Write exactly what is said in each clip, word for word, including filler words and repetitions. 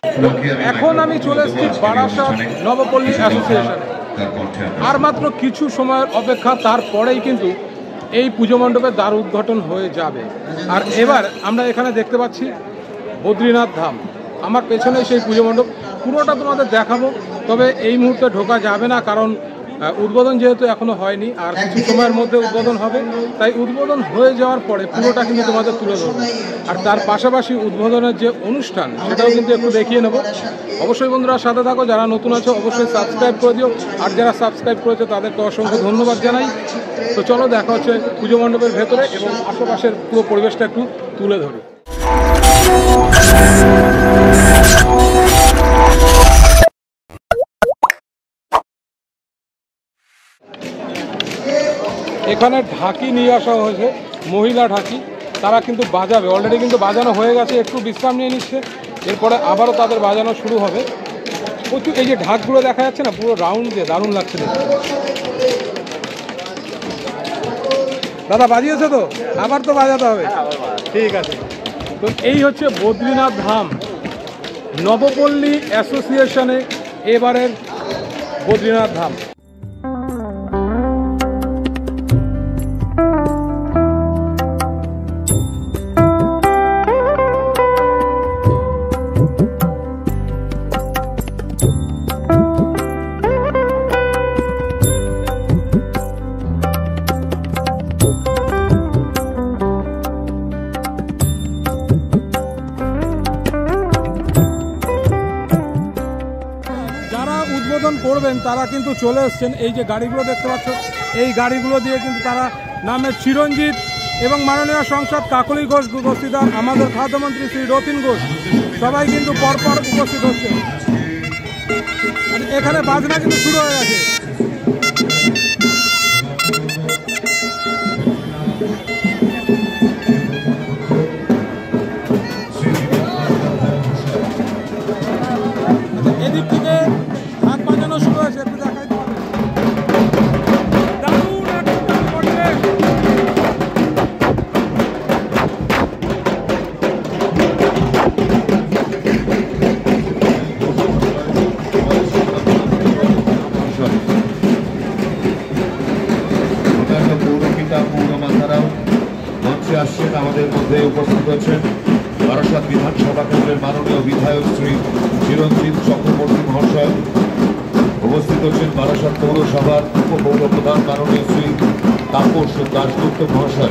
এখন আমি চলে এসেছি বারাসাত নবপল্লী অ্যাসোসিয়েশনে। আর মাত্র কিছু সময়ের অপেক্ষা, তারপরেই কিন্তু এই পুজো মণ্ডপের দ্বার উদ্ঘাটন হয়ে যাবে। আর এবার আমরা এখানে দেখতে পাচ্ছি বদ্রীনাথ ধাম। আমার পেছনে সেই পুজো মণ্ডপ, পুরোটা তোমাদের দেখাবো। তবে এই মুহূর্তে ঢোকা যাবে না, কারণ উদ্বোধন যেহেতু এখনো হয়নি, আর কিছু সময়ের মধ্যে উদ্বোধন হবে। তাই উদ্বোধন হয়ে যাওয়ার পরে পুরোটা কিন্তু তোমাদের তুলে ধরবো। আর তার পাশাপাশি উদ্বোধনের যে অনুষ্ঠান, সেটাও কিন্তু একটু দেখিয়ে নেব। অবশ্যই বন্ধুরা সাথে থাকো, যারা নতুন আছো অবশ্যই সাবস্ক্রাইব করে দিও, আর যারা সাবস্ক্রাইব করেছে তাদেরকে অসংখ্য ধন্যবাদ জানাই। তো চলো দেখা হচ্ছে পুজো মণ্ডপের ভেতরে, এবং আশেপাশের পুরো পরিবেশটা একটু তুলে ধরি। এখানে ঢাকি নিয়ে আসা হয়েছে, মহিলা ঢাকি। তারা কিন্তু বাজাবে, অলরেডি কিন্তু বাজানো হয়ে গেছে, একটু বিশ্রাম নিয়ে নিচ্ছে। এরপরে আবারও তাদের বাজানো শুরু হবে। প্রচুর এই যে ঢাকগুলো দেখা যাচ্ছে না, পুরো রাউন্ড দিয়ে দারুণ লাগছে দেখতে। দাদা বাজিয়েছে তো, আবার তো বাজাতে হবে, ঠিক আছে। তো এই হচ্ছে বদ্রীনাথ ধাম নবপল্লী অ্যাসোসিয়েশনে এবারের বদ্রীনাথ ধাম। উদ্বোধন করবেন তারা কিন্তু চলে এসছেন। এই যে গাড়িগুলো দেখতে পাচ্ছ, এই গাড়িগুলো দিয়ে কিন্তু তারা নামের চিরঞ্জিত এবং মাননীয় সংসদ কাকলি ঘোষ উপস্থিতার, আমাদের খাদ্যমন্ত্রী শ্রী রতিন ঘোষ, সবাই কিন্তু পরপর উপস্থিত হচ্ছে। এখানে বাজনা কিন্তু শুরু হয়ে গেছে। এদিক থেকে হাত বাজানো শুরু হয়েছে, একটু দেখাই দিতে হবে। দারুণ একটা পরিবেশ। পৌরপিতা পৌরমাতারাও মঞ্চে আসছেন, আমাদের মধ্যে উপস্থিত হচ্ছেন বারাসাত বিধানসভা কেন্দ্রের মাননীয় বিধায়ক শ্রী চিরঞ্জিত চক্রবর্তী মহাশয়। উপস্থিত হচ্ছেন বারাসাত পৌরসভার উপপৌর প্রধান মাননীয় শ্রী তাপস দাশগুপ্ত মহাশয়।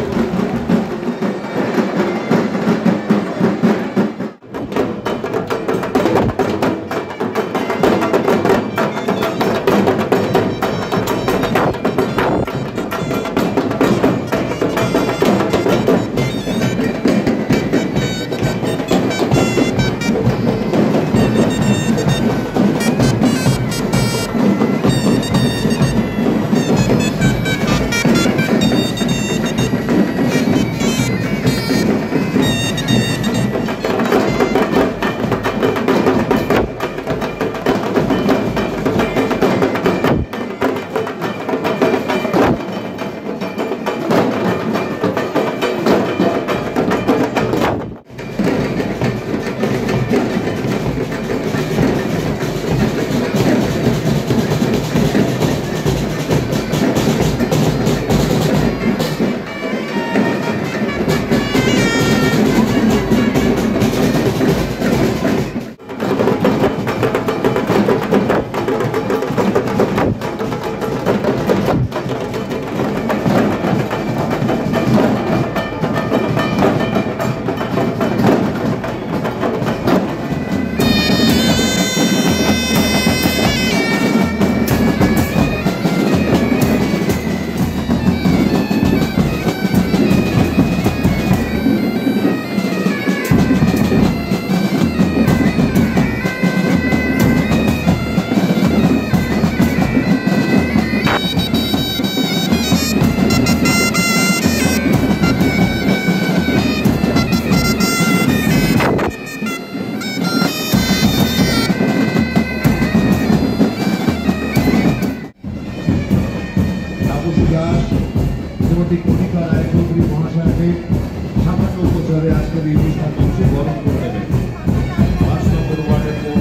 শ্রীমতী কণিকা রায়চৌধুরী মহাশয়কে সামান্য উপচারে আজকের এই অনুষ্ঠান বরণ করে নেবেন। পাঁচ নম্বর ওয়ার্ডের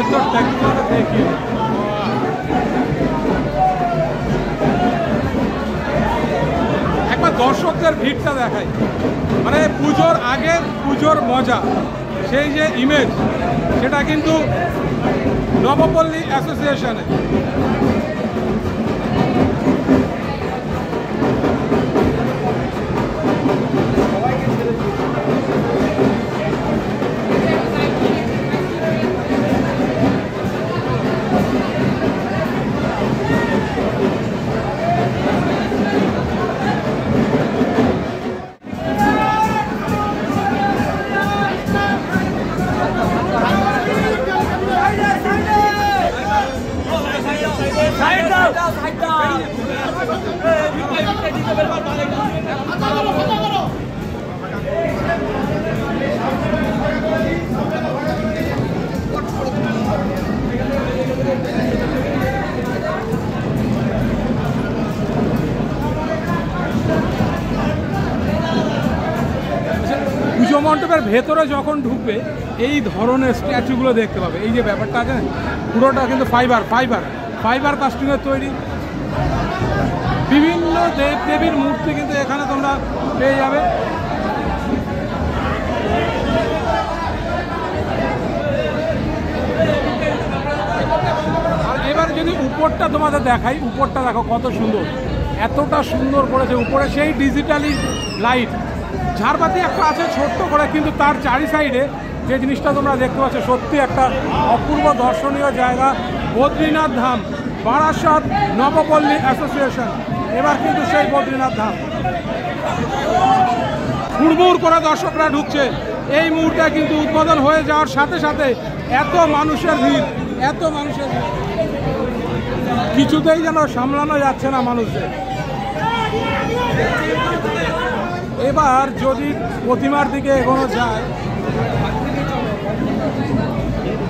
ভেতরটা দেখি, একবার দর্শকদের ভিড়টা দেখাই। মানে পুজোর আগে পুজোর মজা, সেই যে ইমেজ, সেটা কিন্তু নবপল্লী অ্যাসোসিয়েশনে। পুজো মণ্ডপের ভেতরে যখন ঢুকবে এই ধরনের স্ট্যাচুগুলো দেখতে পাবে। এই যে ব্যাপারটা আছে, পুরোটা কিন্তু ফাইবার ফাইবার ফাইবার কাস্টিংয়ের তৈরি। বিভিন্ন দেব দেবীর মূর্তি কিন্তু এখানে তোমরা পেয়ে যাবে। আর এবার যদি উপরটা তোমাদের দেখাই, উপরটা দেখো কত সুন্দর, এতটা সুন্দর করেছে উপরে। সেই ডিজিটালি লাইট, ঝাড়বাতি একটা আছে ছোট্ট করে, কিন্তু তার চারি সাইডে যে জিনিসটা তোমরা দেখতে পাচ্ছ সত্যি একটা অপূর্ব দর্শনীয় জায়গা। বদ্রীনাথ ধাম, বারাসাত নবপল্লী অ্যাসোসিয়েশন, এবার কিন্তু সেই বদ্রীনাথ ধাম। হুড়মুড় করে দর্শকরা ঢুকছে। এই মুহূর্তে কিন্তু উদ্বোধন হয়ে যাওয়ার সাথে সাথে এত মানুষের ভিড়, এত মানুষের ভিড়, কিছুতেই যেন সামলানো যাচ্ছে না মানুষদের। এবার যদি প্রতিমার দিকে এগোনো যায়,